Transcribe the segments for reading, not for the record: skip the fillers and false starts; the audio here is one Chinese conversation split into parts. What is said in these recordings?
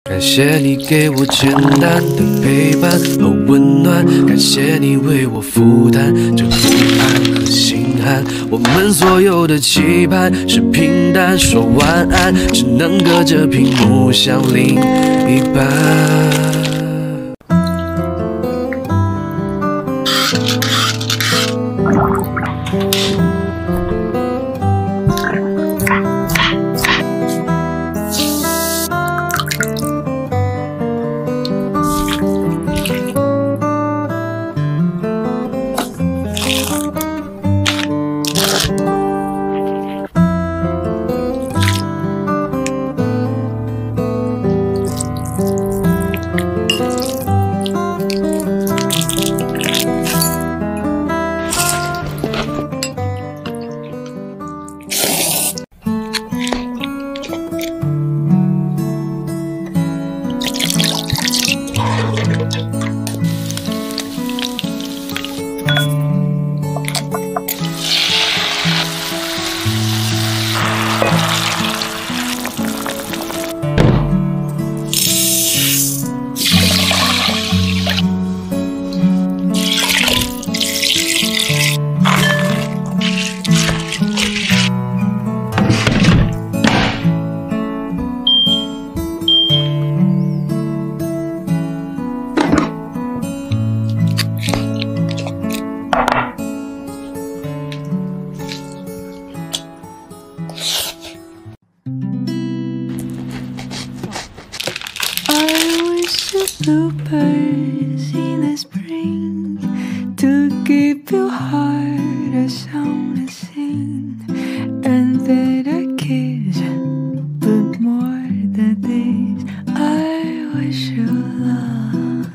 感谢你给我简单的陪伴和温暖，感谢你为我负担这不安和心寒。我们所有的期盼是平淡说晚安，只能隔着屏幕相另一半。 Bluebirds in the spring to keep your heart a song to sing, and that I kiss, but more than this, I wish you love.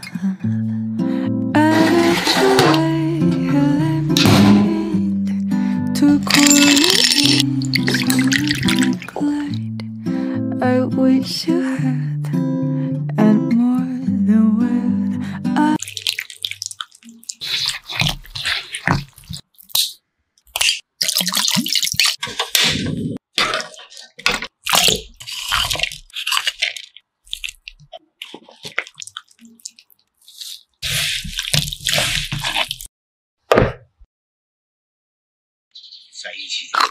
And actually, let me to call you in some light. I wish you had, and more than word. 在一起。